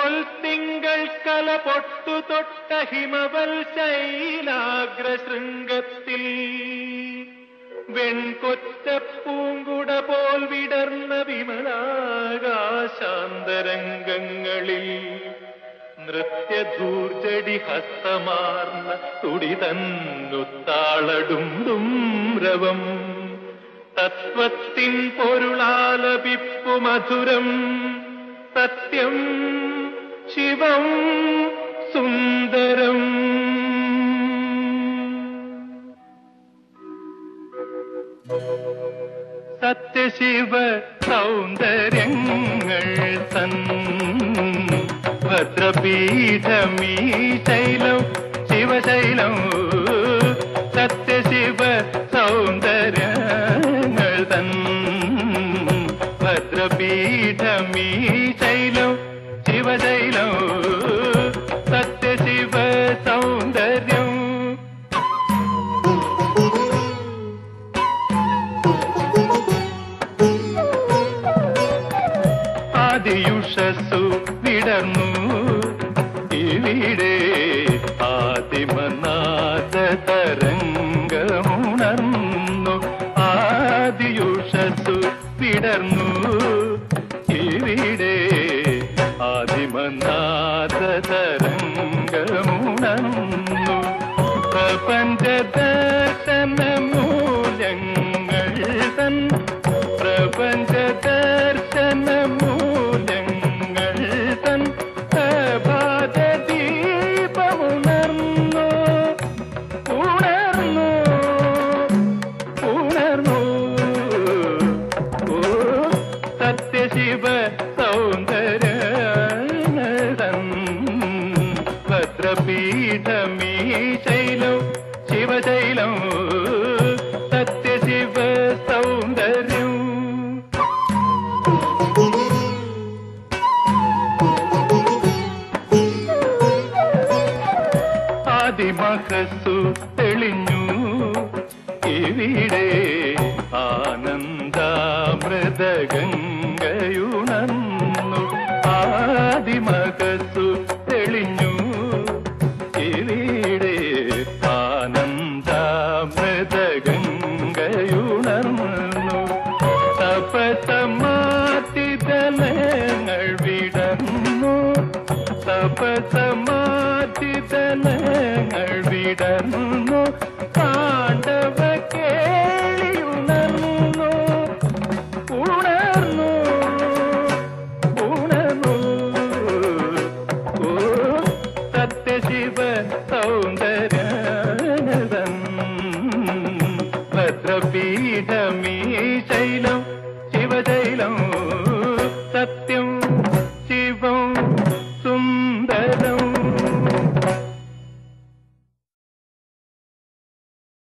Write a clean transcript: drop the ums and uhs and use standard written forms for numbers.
പൊൽത്തിങ്കൾ കല പൊട്ടു തൊട്ട ഹിമവൽ ശൈലാഗ്രശൃംഗത്തിൽ വെൺകൊറ്റപ്പൂങ്കുട പോൽ വിടർന്ന വിമലാകാശാന്തരംഗങ്ങളിൽ നൃത്യധൂർജടി ഹസ്തമാർന്ന തുടിതന്നുത്താളടും രവം തത്വത്തിൻ പൊരുളാലപിപ്പു മധുരം സത്യം ശിവം സുന്ദരം. സത്യശിവ സൗന്ദര്യങ്ങൾ തൻ ഭദ്രപീഠമീ ശൈലം ശിവശൈലം. സത്യശിവ സൗന്ദര്യങ്ങൾ തൻ ഭദ്രപീഠമീ ശൈലം ശിവശൈലം. സത്യശിവ സൗന്ദര്യം. ആദിയുഷസ്സു വിടർന്നു ഇവിടെ ആദിമനാദ തരംഗമുണർന്നു. ആദിയുഷസ്സു വിടർന്നു ഇവിടെ ആദിമനാദ തരംഗമുണർന്നു. പ്രപഞ്ചദർശന മൂല്യങ്ങൾ തൻ പ്രപഞ്ചദർശന മൂല്യങ്ങൾ തൻ പ്രഭാതദീപമുണർന്നു ഉണർന്നു ഉണർന്നു. ഓ സത്യശിവ സൗന്ദര്യതൻ ഭദ്രപീഠമീ ശൈലം ശിവശൈലം. സത്യശിവ സൗന്ദര്യം. ആദിമഹസ്സു തെളിഞ്ഞു ഇവിടെ ആനന്ദാമൃതഗംഗയുണർന്നു. ആദിമഹസ്സു തെളിഞ്ഞു ഇവിടെ ആനന്ദാമൃതഗംഗയുണർന്നു. തപസമാതിതലങ്ങൾ വിടർന്നു തപസമാതിതലങ്ങൾ വിടർന്നു. പാണ്ഡവ കേളിയുണർന്നു ഉണർന്നു ഉണർന്നു. ഓ സത്യശിവ സൗന്ദര്യതൻ ഭദ്രപീഠമീ ശൈലം ശിവശൈലം.